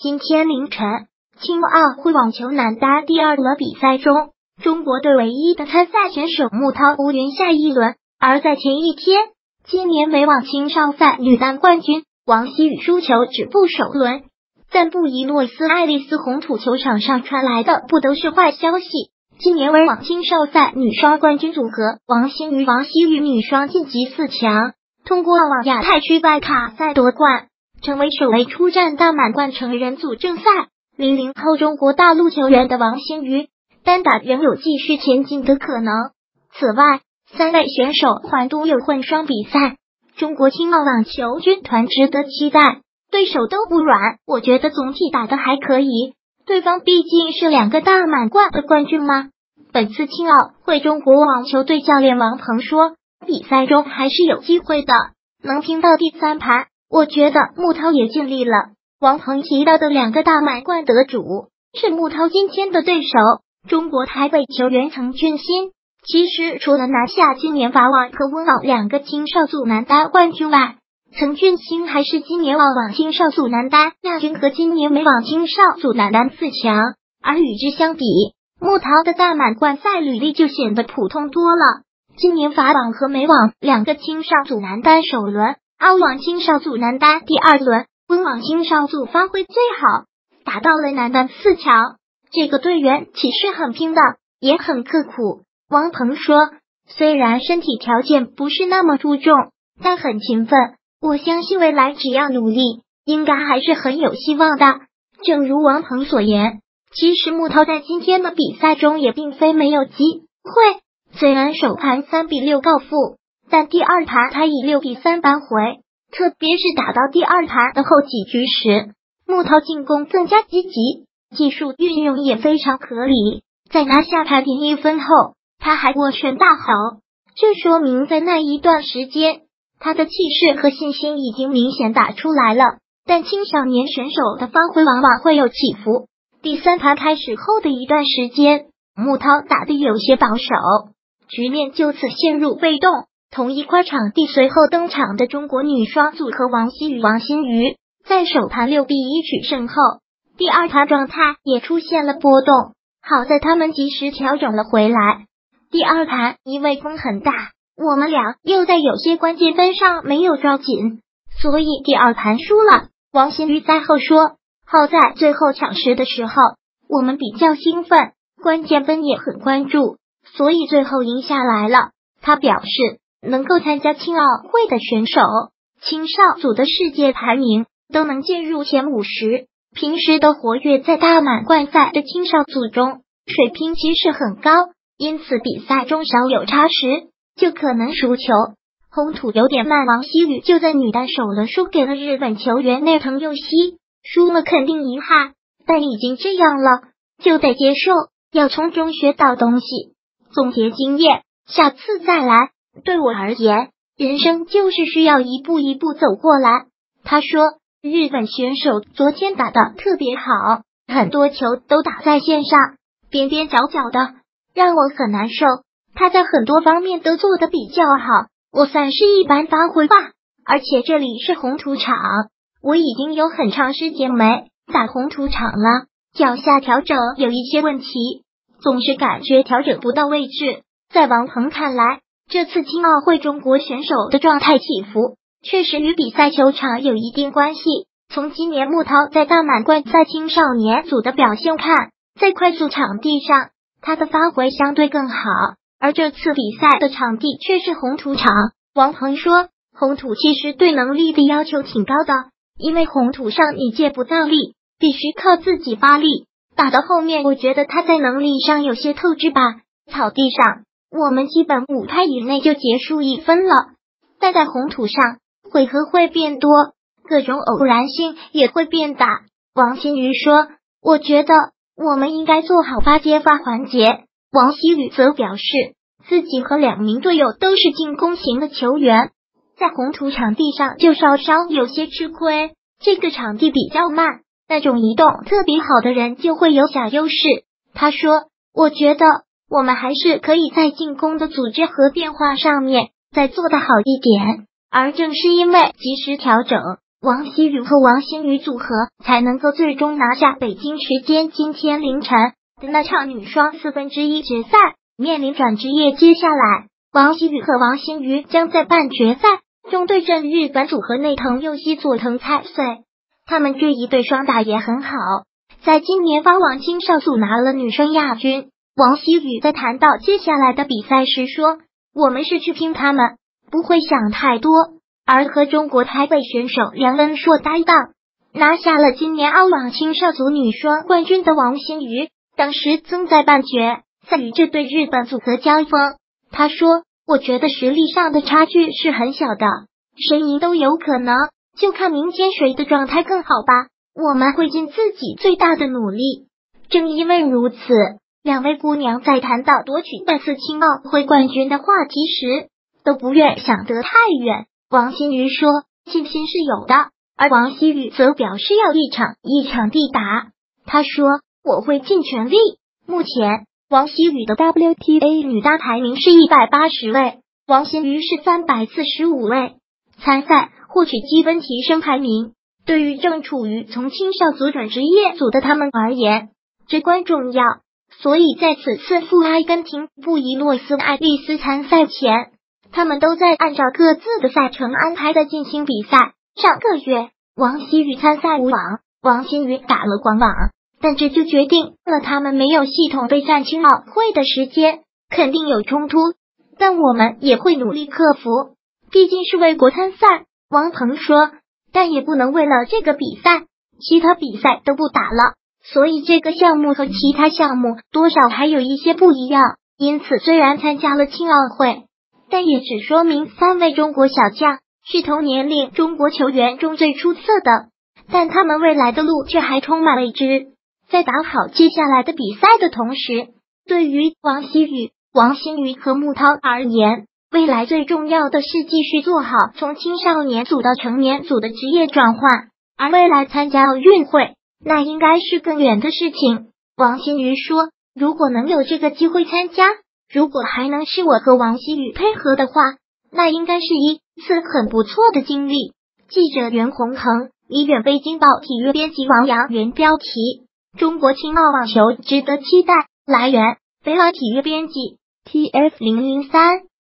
今天凌晨，青奥会网球男单第二轮比赛中，中国队唯一的参赛选手穆涛无缘下一轮。而在前一天，今年美网青少赛女单冠军王希雨输球止步首轮。在布宜诺斯艾利斯红土球场上传来的不都是坏消息。今年美网青少赛女双冠军组合王欣瑜、王希雨女双晋级4强，通过网亚太区外卡赛夺冠，成为首位出战大满贯成人组正赛。00后中国大陆球员的王欣瑜单打仍有继续前进的可能。此外，3位选手还都有混双比赛，中国青奥网球军团值得期待，对手都不软，我觉得总体打得还可以。对方毕竟是2个大满贯的冠军吗？本次青奥会中国网球队教练王鹏说，比赛中还是有机会的，能拼到第3盘，我觉得穆涛也尽力了。王鹏提到的2个大满贯得主是穆涛今天的对手，中国台北球员陈俊欣。其实除了拿下今年法网和温网2个青少组男单冠军外，陈俊欣还是今年澳网青少组男单亚军和今年美网青少组男单4强。而与之相比，穆涛的大满贯赛履历就显得普通多了。今年法网和美网2个青少组男单首轮，澳网青少组男单第2轮，温网青少组发挥最好，打到了男单4强。这个队员其实很拼的，也很刻苦。王鹏说，虽然身体条件不是那么出众，但很勤奋，我相信未来只要努力，应该还是很有希望的。正如王鹏所言，其实穆涛在今天的比赛中也并非没有机会，虽然首盘3比6告负，但第2盘他以6比3扳回，特别是打到第2盘的后几局时，穆涛进攻更加积极，技术运用也非常合理。在拿下排名1分后，他还握拳大吼，这说明在那一段时间，他的气势和信心已经明显打出来了。但青少年选手的发挥往往会有起伏。第3盘开始后的一段时间，穆涛打得有些保守，局面就此陷入被动。同一块场地随后登场的中国女双组合王希雨、王欣瑜，在首盘6比1取胜后，第2盘状态也出现了波动，好在他们及时调整了回来。第2盘因为风很大，我们俩又在有些关键分上没有抓紧，所以第2盘输了。王欣瑜赛后说，好在最后抢十的时候，我们比较兴奋，关键分也很关注，所以最后赢下来了。他表示，能够参加青奥会的选手，青少组的世界排名都能进入前50，平时都活跃在大满贯赛的青少组中，水平其实很高，因此比赛中少有差时就可能输球。红土有点慢，王希雨就在女单首轮输给了日本球员内藤佑希，输了肯定遗憾，但已经这样了，就得接受，要从中学到东西，总结经验，下次再来。对我而言，人生就是需要一步一步走过来。他说，日本选手昨天打得特别好，很多球都打在线上，边边角角的，让我很难受。他在很多方面都做得比较好，我算是一般发挥吧。而且这里是红土场，我已经有很长时间没打红土场了，脚下调整有一些问题，总是感觉调整不到位置。在王鹏看来，这次青奥会中国选手的状态起伏确实与比赛球场有一定关系。从今年穆涛在大满贯赛青少年组的表现看，在快速场地上他的发挥相对更好，而这次比赛的场地却是红土场。王鹏说，红土其实对能力的要求挺高的，因为红土上你借不到力，必须靠自己发力。打到后面我觉得他在能力上有些透支吧。草地上我们基本5拍以内就结束1分了，但在红土上回合会变多，各种偶然性也会变大。王欣瑜说，我觉得我们应该做好发接发环节。王希雨则表示，自己和2名队友都是进攻型的球员，在红土场地上就稍稍有些吃亏，这个场地比较慢，那种移动特别好的人就会有小优势。他说，我觉得我们还是可以在进攻的组织和变化上面再做得好一点，而正是因为及时调整， 王希雨和王欣雨组合才能够最终拿下北京时间今天凌晨的那场女双1/4决赛。面临转职业，接下来王希雨和王欣雨将在半决赛中对阵日本组合内藤佑希、佐藤菜穗。他们这一对双打也很好，在今年法网青少组拿了女生亚军。王希雨在谈到接下来的比赛时说，我们是去拼他们，不会想太多。而和中国台北选手梁恩硕搭档，拿下了今年澳网青少组女双冠军的王欣雨，当时曾在半决赛与这对日本组合交锋。他说，我觉得实力上的差距是很小的，谁赢都有可能，就看明天谁的状态更好吧，我们会尽自己最大的努力。正因为如此，两位姑娘在谈到夺取本次青奥会冠军的话题时，都不愿想得太远。王欣雨说，信心是有的，而王希雨则表示要一场一场地打。他说，我会尽全力。目前王希雨的 WTA 女单排名是180位，王欣雨是345位。参赛获取积分提升排名，对于正处于从青少组转职业组的他们而言至关重要。所以在此次赴阿根廷布宜诺斯艾利斯参赛前，他们都在按照各自的赛程安排的进行比赛。上个月，王希雨参赛无网，王欣雨打了广网，但这就决定了他们没有系统备战青奥会的时间，肯定有冲突，但我们也会努力克服，毕竟是为国参赛。王鹏说，但也不能为了这个比赛，其他比赛都不打了，所以这个项目和其他项目多少还有一些不一样。因此虽然参加了青奥会，但也只说明3位中国小将是同年龄中国球员中最出色的，但他们未来的路却还充满未知。在打好接下来的比赛的同时，对于王希雨、王欣雨和穆涛而言，未来最重要的是继续做好从青少年组到成年组的职业转换，而未来参加奥运会，那应该是更远的事情。王欣雨说，如果能有这个机会参加，如果还能是我和王希雨配合的话，那应该是一次很不错的经历。记者袁宏恒，李远，北京报体育编辑王阳原标题：中国青奥网球值得期待。来源：北老体育编辑 TF003。